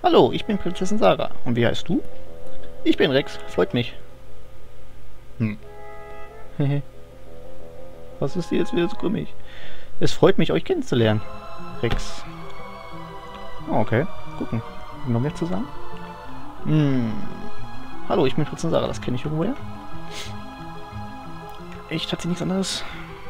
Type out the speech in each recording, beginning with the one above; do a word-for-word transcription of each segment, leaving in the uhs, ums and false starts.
Hallo, ich bin Prinzessin Sarah. Und wie heißt du? Ich bin Rex. Freut mich. Hm. Hehe. Was ist dir jetzt wieder so grimmig? Es freut mich, euch kennenzulernen. Rex. Oh, okay. Gucken. Noch mehr zu sagen? Hm. Hallo, ich bin Prinzessin Sarah. Das kenne ich irgendwoher. Echt? Hat sie nichts anderes?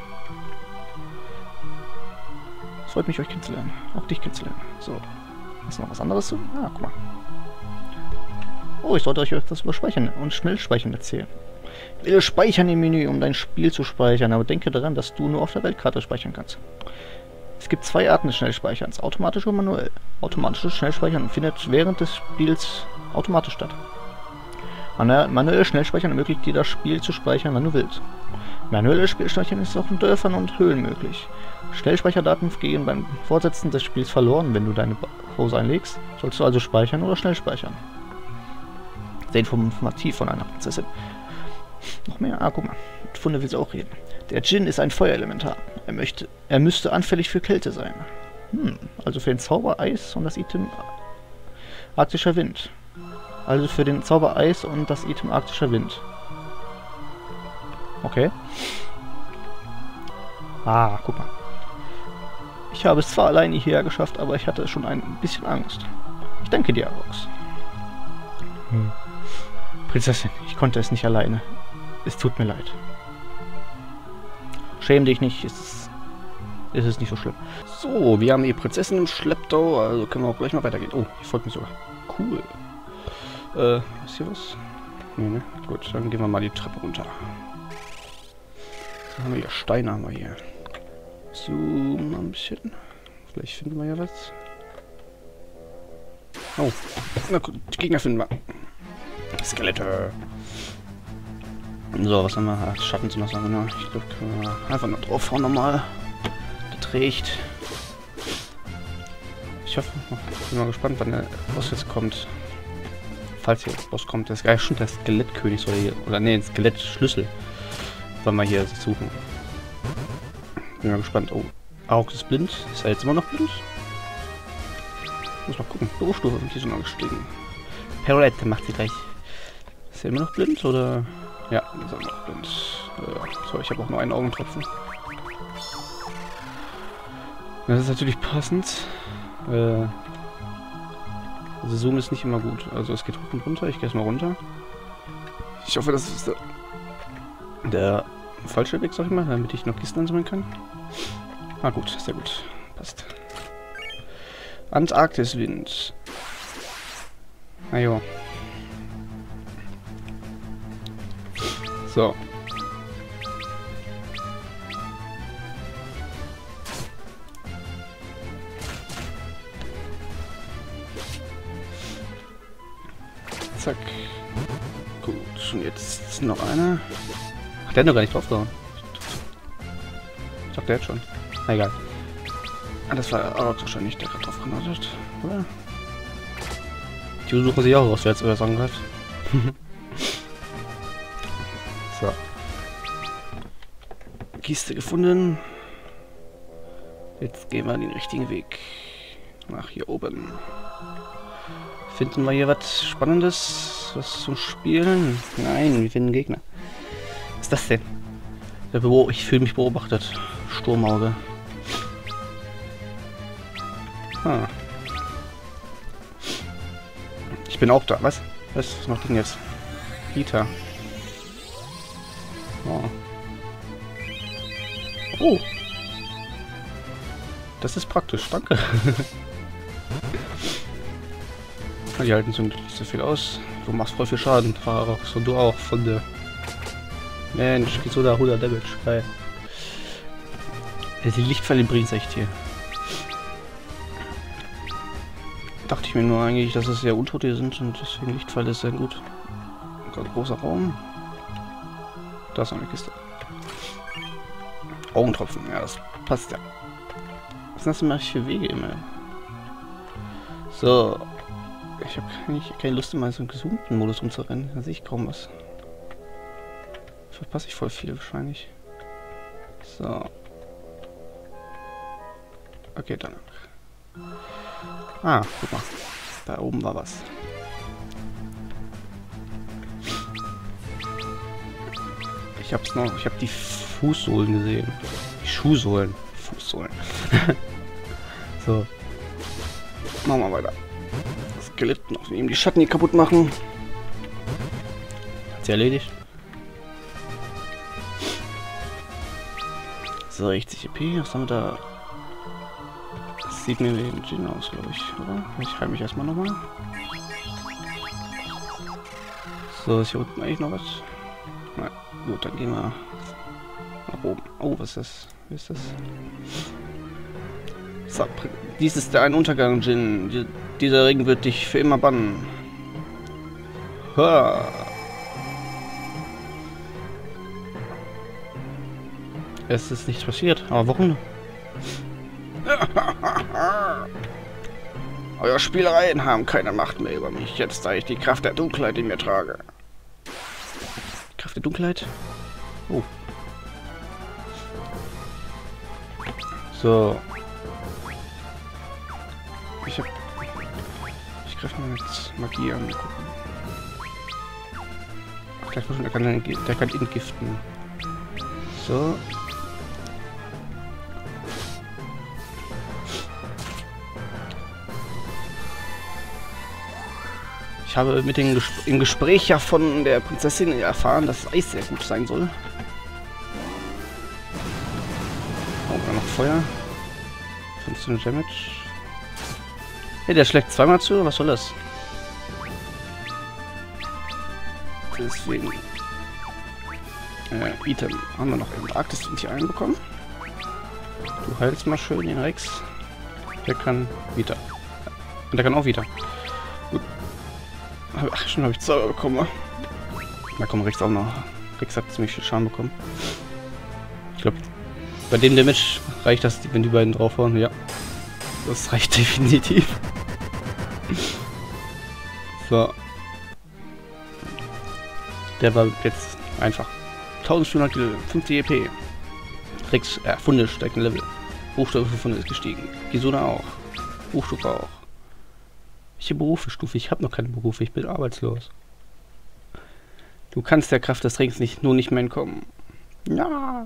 Es freut mich, euch kennenzulernen. Auch dich kennenzulernen. So. Ist noch was anderes zu? Ah, guck mal. Oh, ich sollte euch etwas über Speichern und Schnellspeichern erzählen. Wähle Speichern im Menü, um dein Spiel zu speichern, aber denke daran, dass du nur auf der Weltkarte speichern kannst. Es gibt zwei Arten des Schnellspeicherns, automatisch und manuell. Automatisches Schnellspeichern findet während des Spiels automatisch statt. Manuelles Schnellspeichern ermöglicht dir das Spiel zu speichern, wann du willst. Manuelles Spielspeichern ist auch in Dörfern und Höhlen möglich. Schnellspeicherdaten gehen beim Fortsetzen des Spiels verloren, wenn du deine Pause einlegst. Sollst du also speichern oder schnell speichern. Sehr informativ von einer Prinzessin. Noch mehr? Ah, guck mal. Mit Funde will sie auch reden. Der Djinn ist ein Feuerelementar. Er möchte, er müsste anfällig für Kälte sein. Hm, also für den Zauber Eis und das Item Arktischer Wind. Also für den Zauber Eis und das Item Arktischer Wind. Okay. Ah, guck mal. Ich habe es zwar alleine hierher geschafft, aber ich hatte schon ein bisschen Angst. Ich danke dir, Rox. Hm. Prinzessin, ich konnte es nicht alleine. Es tut mir leid. Schäm dich nicht, ist es, ist es nicht so schlimm. So, wir haben die Prinzessin im Schlepptau, also können wir auch gleich mal weitergehen. Oh, die folgt mir sogar. Cool. Äh, ist hier was? Nee, ne? Gut, dann gehen wir mal die Treppe runter. Was haben wir hier? Steine haben wir hier. Zoom mal ein bisschen. Vielleicht finden wir ja was. Oh, na gut, die Gegner finden wir. Skelette. So, was haben wir? Ah, Schatten sind noch so, genau. Ich glaube, können wir einfach noch draufhauen nochmal. Der trägt. Ich hoffe, ich bin mal gespannt, wann der Boss jetzt kommt. Falls hier der Boss kommt. Das ist gar schon der Skelettkönig soll hier. Oder ne, ein Skelettschlüssel. Wollen wir hier suchen. Bin mal gespannt. Oh, Aug ist blind. Ist er jetzt immer noch blind? Muss mal gucken. Berufsstufe sind die schon mal gestiegen. Perolette macht sie gleich. Ist er immer noch blind oder? Ja, ist er immer noch blind. Äh, so, ich habe auch nur einen Augentropfen. Das ist natürlich passend. Äh, also Zoom ist nicht immer gut. Also es geht hoch und runter. Ich gehe erstmal runter. Ich hoffe, das ist der, der falsche Weg, sag ich mal, damit ich noch Kisten ansammeln kann. Ah gut, sehr gut. Passt. Antarktiswind. Na jo. So. Zack. Gut, und jetzt noch einer. Ach, der hat noch gar nicht draufgehauen. Ich dachte, der hat schon. Na egal. Ah, das war auch wahrscheinlich der gerade draufgehauen hat, oder? Die suchen sich auch raus, wer jetzt euer Song greift. So. Kiste gefunden. Jetzt gehen wir den richtigen Weg. Nach hier oben. Finden wir hier was Spannendes? Was zum Spielen? Nein, wir finden Gegner. Was ist das denn? Der Büro, ich fühle mich beobachtet. Sturmauge. Ah. Ich bin auch da. Was? Was, was macht denn jetzt? Rita. Oh. Oh. Das ist praktisch, danke. Die halten zum Glück nicht so viel aus. Du machst voll viel Schaden, Fahrox. Und du auch von der. Mensch, geht so da hundert Damage. Geil. Die Lichtpfeile bringen es echt hier. Dachte ich mir nur eigentlich, dass es ja Untote sind und deswegen Lichtpfeile ist sehr gut. Ein großer Raum. Da ist noch eine Kiste. Augentropfen, ja, das passt ja. Was sind das denn für Wege immer? So. Ich habe keine, keine Lust, in meinen so gesunden Modus rumzurennen. Da sehe ich kaum was. Verpasse ich voll viel wahrscheinlich. So. Okay, dann. Ah, guck mal. Da oben war was. Ich hab's noch, ich hab die Fußsohlen gesehen. Die Schuhsohlen. Fußsohlen. So. Machen wir weiter. Das Skelett noch eben die Schatten hier kaputt machen. Hat sie erledigt. So, sechzig E P, was haben wir da? Das sieht mir wie ein Djinn aus, glaube ich, oder? Ich halte mich erstmal nochmal. So, ist hier unten eigentlich noch was? Na gut, dann gehen wir nach oben. Oh, was ist das? Wie ist das? So, dies ist der ein Untergang, Djinn. Die, dieser Ring wird dich für immer bannen. Ha. Es ist nichts passiert. Aber warum? Eure Spielereien haben keine Macht mehr über mich. Jetzt, da ich die Kraft der Dunkelheit in mir trage. Kraft der Dunkelheit? Oh. So. Ich hab... Ich greife mal jetzt Magie an. Gleich schon, der kann, der kann entgiften. So. Ich habe mit dem Ges im Gespräch ja von der Prinzessin erfahren, dass das Eis sehr gut sein soll. Oh, dann noch Feuer. fünfzehn Damage. Hey, der schlägt zweimal zu. Was soll das? Deswegen. Äh, Item. Haben wir noch im Arktis hier einbekommen. Du heilst mal schön den Rex. Der kann wieder. Und der kann auch wieder. Gut. Ach, schon habe ich Zauber bekommen, wa? Da kommt Rex auch noch. Rex hat ziemlich viel Schaden bekommen. Ich glaube, bei dem Damage reicht das, wenn die beiden draufhauen. Ja. Das reicht definitiv. So. Der war jetzt einfach. eintausendvierhundert Kilo, fünfzig E P. Rex, äh, Funde steigt ein Level. Buchstabe für Funde ist gestiegen. Gisuna auch. Buchstufe auch. Welche Berufestufe? Ich habe noch keine Berufe, ich bin arbeitslos. Du kannst der Kraft des Rings nicht, nur nicht mehr entkommen. Ja.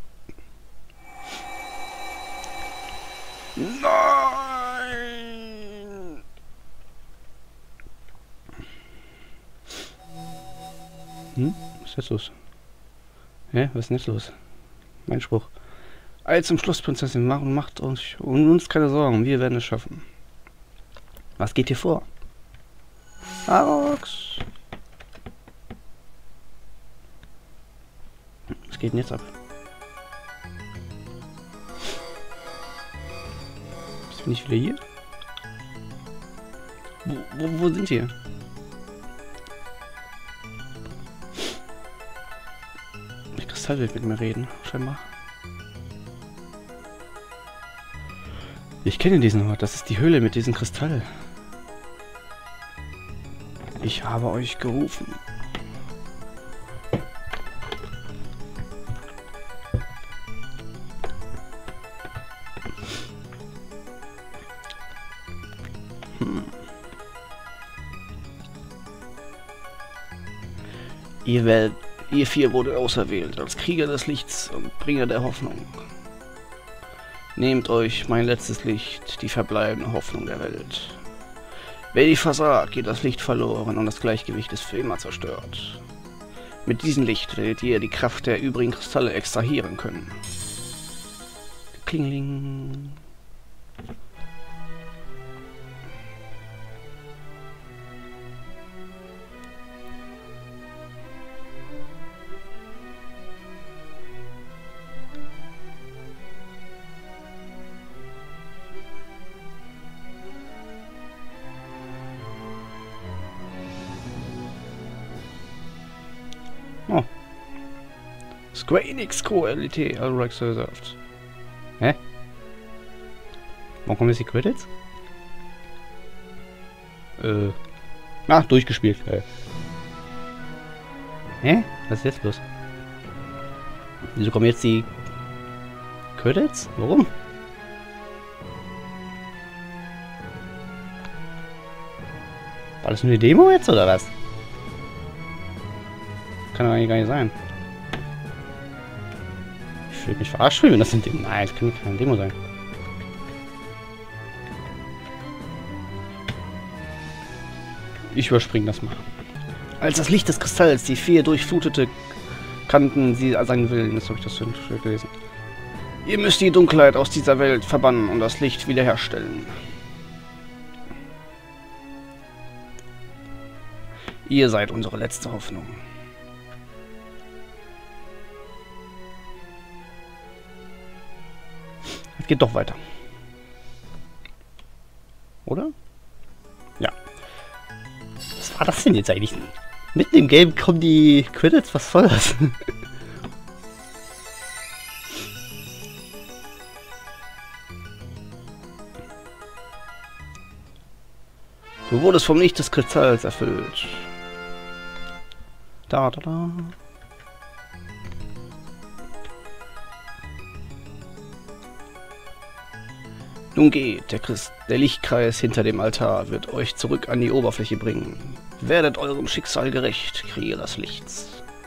Nein! Hm? Was ist jetzt los? Hä? Was ist denn jetzt los? Mein Spruch. All zum Schluss, Prinzessin, mach und macht uns um uns keine Sorgen, wir werden es schaffen. Was geht hier vor? Arox! Was geht denn jetzt ab? Bin ich wieder hier? Wo, wo, wo sind wir? Der Kristall will mit mir reden, scheinbar. Ich kenne diesen Ort, das ist die Höhle mit diesem Kristall. Ich habe euch gerufen. Hm. Ihr werdet, ihr vier wurde auserwählt als Krieger des Lichts und Bringer der Hoffnung. Nehmt euch mein letztes Licht, die verbleibende Hoffnung der Welt. Wer die versagt, geht das Licht verloren und das Gleichgewicht ist für immer zerstört. Mit diesem Licht werdet ihr die Kraft der übrigen Kristalle extrahieren können. Klingling. Oh. Square Enix Quality Alrex reserved. Hä? Warum kommen jetzt die Credits? Äh. Ah, durchgespielt. Äh. Hä? Was ist jetzt los? Wieso kommen jetzt die Credits? Warum? War das nur eine Demo jetzt, oder was? Kann doch eigentlich gar nicht sein. Ich will mich verarschen, wenn das ein Demo... Nein, das kann keine Demo sein. Ich überspringe das mal. Als das Licht des Kristalls die vier durchflutete, kannten sie seinen Willen. Jetzt habe ich das schon gelesen. Ihr müsst die Dunkelheit aus dieser Welt verbannen und das Licht wiederherstellen. Ihr seid unsere letzte Hoffnung. Es geht doch weiter. Oder? Ja. Was war das denn jetzt eigentlich? Mitten im Game kommen die Credits? Was soll das? Du wurdest vom Licht des Kristalls erfüllt. Da, da, da. Nun geht, der, Christ, der Lichtkreis hinter dem Altar wird euch zurück an die Oberfläche bringen. Werdet eurem Schicksal gerecht, Krieger des Lichts.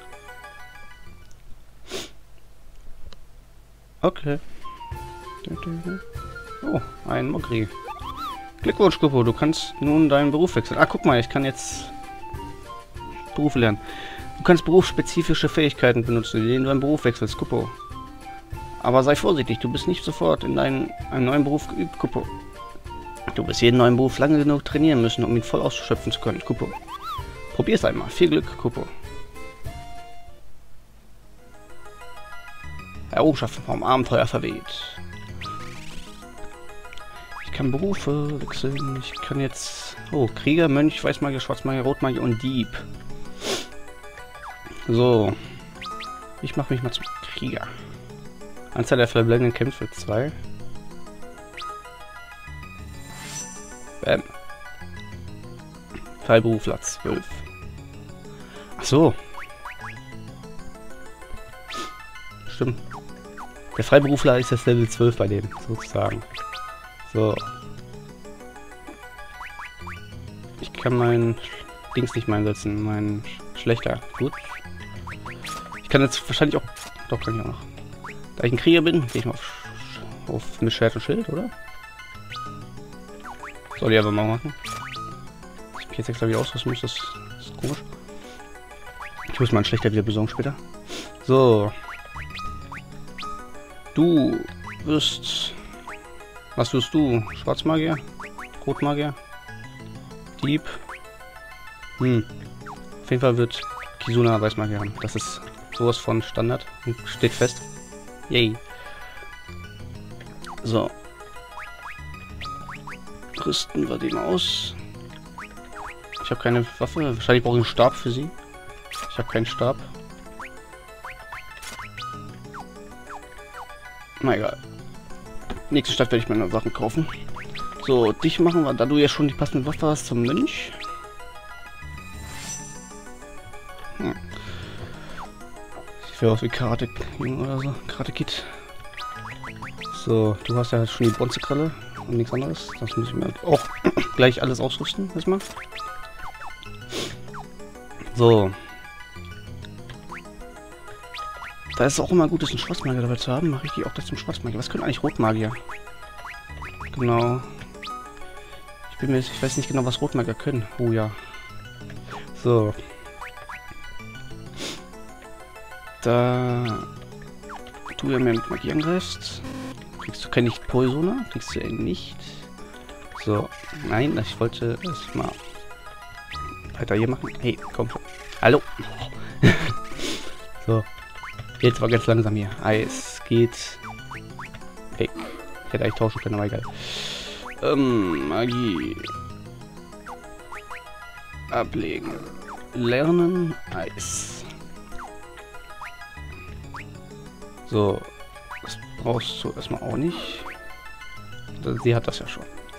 Okay. Oh, ein Mogri. Glückwunsch, Kupo, du kannst nun deinen Beruf wechseln. Ah, guck mal, ich kann jetzt Berufe lernen. Du kannst berufsspezifische Fähigkeiten benutzen, in denen du einen Beruf wechselst, Kupo. Aber sei vorsichtig, du bist nicht sofort in deinen, einen neuen Beruf geübt, Kupo. Du wirst jeden neuen Beruf lange genug trainieren müssen, um ihn voll ausschöpfen zu können, Kupo. Probier's einmal. Viel Glück, Kupo. Errungenschaften vom Abenteuer verweht. Ich kann Berufe wechseln. Ich kann jetzt... Oh, Krieger, Mönch, Weißmagier, Schwarzmagier, Rotmagier und Dieb. So. Ich mache mich mal zum Krieger. Anzahl der verbleibenden Kämpfe zwei. Bam. Freiberufler zwölf. Ach so. Stimmt. Der Freiberufler ist das Level zwölf bei dem, sozusagen. So. Ich kann mein Dings nicht mehr einsetzen. Mein schlechter. Gut. Ich kann jetzt wahrscheinlich auch... Doch, kann ich auch noch. Da ich ein Krieger bin, gehe ich mal auf, auf mit Schwert und Schild, oder? Soll ich aber mal machen. Ich mich jetzt extra wieder ausrüsten muss, das, das ist komisch. Ich muss mal einen schlechter wieder besorgen später. So. Du wirst... Was wirst du? Schwarzmagier? Rotmagier? Dieb? Hm. Auf jeden Fall wird Kizuna Weißmagier haben. Das ist sowas von Standard und steht fest. Yay. So. Rüsten wir den aus. Ich habe keine Waffe. Wahrscheinlich brauche ich einen Stab für sie. Ich habe keinen Stab. Na egal. Nächste Stadt werde ich meine Sachen kaufen. So, dich machen wir, da du ja schon die passende Waffe hast, zum Mönch. Hm. Ich will aus wie Karate oder so. Karate Kid. So, du hast ja schon die Bronzekralle und nichts anderes. Das muss ich mir auch gleich alles ausrüsten. Erstmal. So. Da ist es auch immer gut, einen Schwarzmagier dabei zu haben. Mache ich die auch das zum Schwarzmagier. Was können eigentlich Rotmagier? Genau. Ich bin mir, ich weiß nicht genau, was Rotmagier können. Oh ja. So. Da du ja mehr mit Magie angreifst, kriegst du keine Poisona, kriegst du ja nicht. So, nein, ich wollte es mal weiter hier machen. Hey, komm schon. Hallo. So, jetzt war ganz langsam hier. Eis geht weg. Ich hätte eigentlich tauschen können, aber egal. Ähm, Magie. Ablegen. Lernen. Eis. So, das brauchst du erstmal auch nicht. Sie hat das ja schon.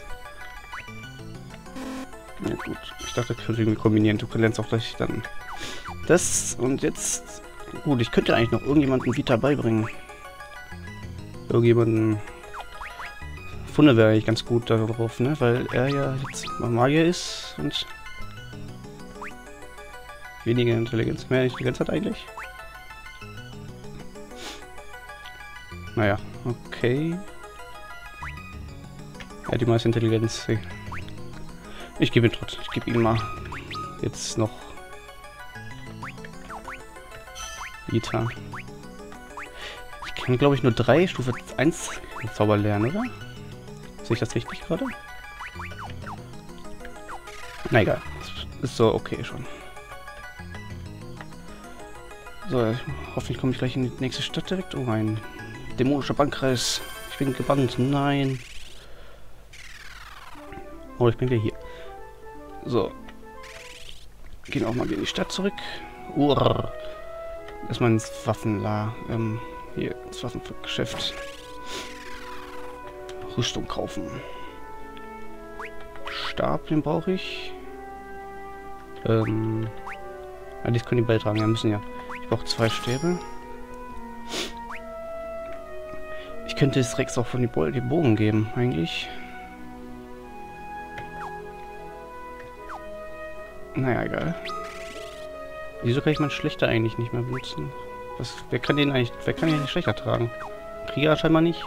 Ja gut, ich dachte, das könnte irgendwie kombinieren. Du lernst auch gleich dann das und jetzt... Gut, ich könnte eigentlich noch irgendjemanden Vita beibringen. Irgendjemanden... Funde wäre eigentlich ganz gut darauf, ne? Weil er ja jetzt Magier ist und Weniger Intelligenz, mehr Intelligenz hat eigentlich. Naja, okay. Ja, die meiste Intelligenz. Ich gebe ihn trotzdem. Ich gebe ihm mal jetzt noch Vita. Ich kann, glaube ich, nur drei Stufe eins Zauber lernen, oder? Sehe ich das richtig gerade? Na egal. Ist so okay schon. So, hoffentlich komme ich gleich in die nächste Stadt direkt. Oh, ein dämonischer Bankkreis. Ich bin gebannt. Nein. Oh, ich bin wieder hier. So. Gehen auch mal wieder in die Stadt zurück. Urr. Erstmal ins Waffenla. Ähm, hier, ins Waffengeschäft. Rüstung kaufen. Stab, den brauche ich. Ähm. Ja, die können die beitragen. Ja, müssen ja. Ich brauche zwei Stäbe. Ich könnte es Rex auch von den Bo den Bogen geben, eigentlich. Naja, egal. Wieso kann ich meinen Schlechter eigentlich nicht mehr benutzen? Was, wer kann den eigentlich, wer kann den nicht schlechter tragen? Krieger scheinbar nicht.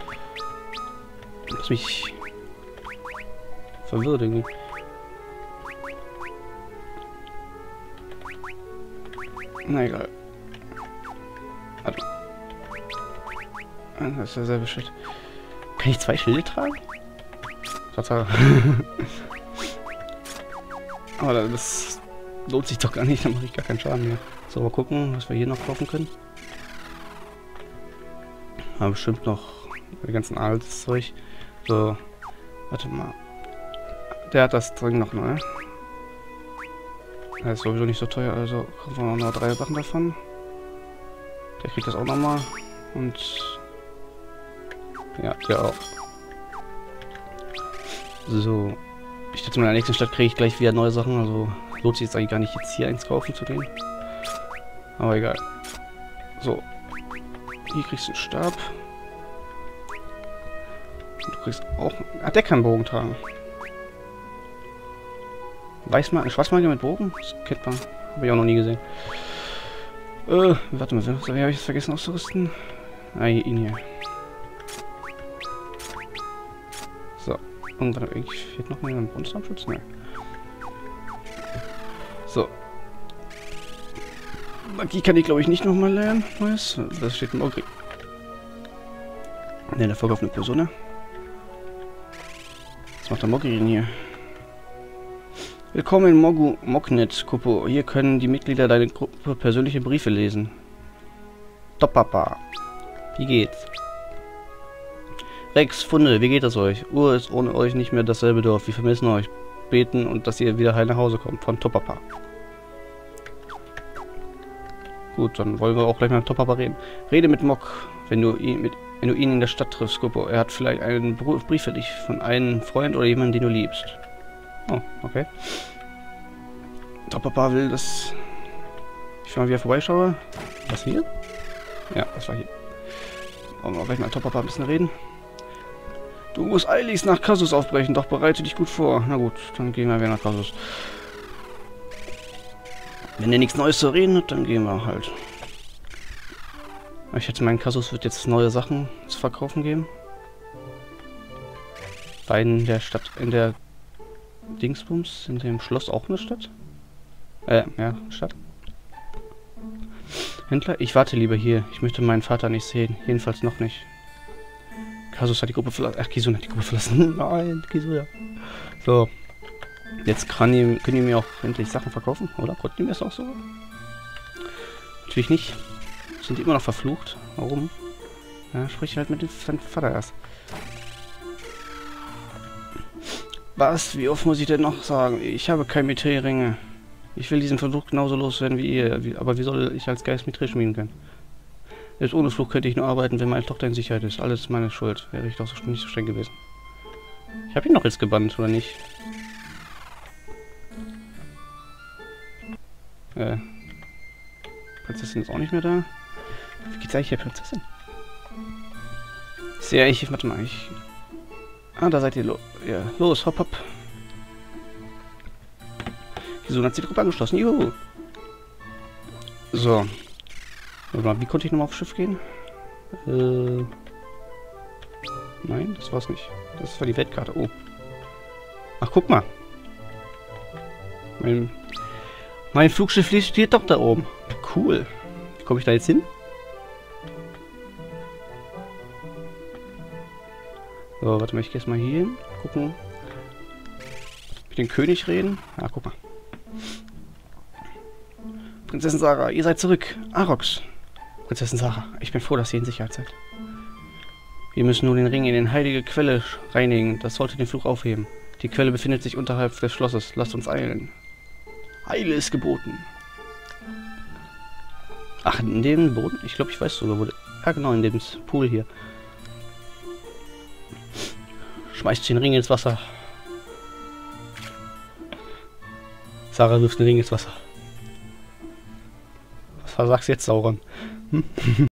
Das mich verwirrt irgendwie. Na egal. Also. Das ist ja selbe Shit. Kann ich zwei Schilde tragen? Tatsache. Aber das lohnt sich doch gar nicht, dann mache ich gar keinen Schaden mehr. So, mal gucken, was wir hier noch kaufen können. Aber bestimmt noch die ganzen altes Zeug. So, warte mal. Der hat das drin noch, ne? Der ist sowieso nicht so teuer, also kaufen wir noch drei Sachen davon. Der kriegt das auch nochmal. Und ja, der auch. So. Ich schätze mal, in der nächsten Stadt kriege ich gleich wieder neue Sachen, also lohnt sich jetzt eigentlich gar nicht, jetzt hier eins kaufen zu gehen. Aber egal. So. Hier kriegst du einen Stab. Und du kriegst auch... Ah, der kann Bogen tragen. Weißmagier, Schwarzmagier mit Bogen? Das kennt man. Habe ich auch noch nie gesehen. Äh, warte mal, wie habe ich jetzt vergessen auszurüsten? Ah, ihn hier. So. Und dann eigentlich fehlt noch mal ein Bronzearmschutz? Nein. So. Magie kann ich glaube ich nicht nochmal lernen. Neues. Das steht im Ogri. Ne, der verkaufte Person. Was macht der Mogrin hier? Willkommen in Mogu Mognet, Kupo. Hier können die Mitglieder deiner Gruppe persönliche Briefe lesen. Topapa. Wie geht's? Rex, Funde, wie geht es euch? Ur ist ohne euch nicht mehr dasselbe Dorf. Wir vermissen euch. Beten und dass ihr wieder heil nach Hause kommt. Von Topapa. Gut, dann wollen wir auch gleich mal mit Topapa reden. Rede mit Mok, wenn du ihn mit wenn du ihn in der Stadt triffst, Kupo. Er hat vielleicht einen Brief für dich von einem Freund oder jemandem, den du liebst. Oh, okay. Topapa will, dass ich mal wieder vorbeischaue. Was hier? Ja, das war hier. Wollen wir auch gleich mal Topapa ein bisschen reden. Du musst eiligst nach Kasus aufbrechen, doch bereite dich gut vor. Na gut, dann gehen wir wieder nach Kasus. Wenn der nichts Neues zu reden hat, dann gehen wir halt. Ich schätze, mein Kasus wird jetzt neue Sachen zu verkaufen geben. Weil in der Stadt, in der Dingsbums, in dem Schloss auch eine Stadt? Äh, ja, Stadt. Händler, ich warte lieber hier. Ich möchte meinen Vater nicht sehen. Jedenfalls noch nicht. Kasus hat die Gruppe verlassen. Ach, Kisun hat die Gruppe verlassen. Nein, Kisun, ja. So. Jetzt kann die, können die mir auch endlich Sachen verkaufen, oder? Konnten die mir das auch so? Natürlich nicht. Sind die immer noch verflucht? Warum? Ja, sprich halt mit dem Vater erst. Was? Wie oft muss ich denn noch sagen? Ich habe keine Mithril-Ringe. Ich will diesen Versuch genauso loswerden wie ihr. Wie, aber wie soll ich als Geist Mithril schmieden können? Selbst ohne Fluch könnte ich nur arbeiten, wenn meine Tochter in Sicherheit ist. Alles meine Schuld. Wäre ich doch so, nicht so streng gewesen. Ich habe ihn noch jetzt gebannt, oder nicht? Äh. Prinzessin ist auch nicht mehr da. Wie geht's eigentlich der Prinzessin? Ich sehe eigentlich... Warte mal, ich... Ah, da seid ihr. Lo ja, los, hopp, hopp. Kisun hat sie die Gruppe angeschlossen. Juhu. So. Warte mal, wie konnte ich nochmal aufs Schiff gehen? Äh. Nein, das war's nicht. Das war die Weltkarte. Oh. Ach, guck mal. Mein, mein Flugschiff steht doch da oben. Cool. Wie komme ich da jetzt hin? So, warte mal, ich gehe jetzt mal hier hin. Gucken. Mit dem König reden. Ah, guck mal. Prinzessin Sarah, ihr seid zurück. Arox. Prinzessin Sarah, ich bin froh, dass ihr in Sicherheit seid. Wir müssen nun den Ring in den heilige Quelle reinigen. Das sollte den Fluch aufheben. Die Quelle befindet sich unterhalb des Schlosses. Lasst uns eilen. Eile ist geboten. Ach, in dem Boden? Ich glaube, ich weiß sogar, wo... Ja, genau, in dem Pool hier. Schmeißt den Ring ins Wasser. Sarah wirft den Ring ins Wasser. Was sagst du jetzt, Sauron? Hm?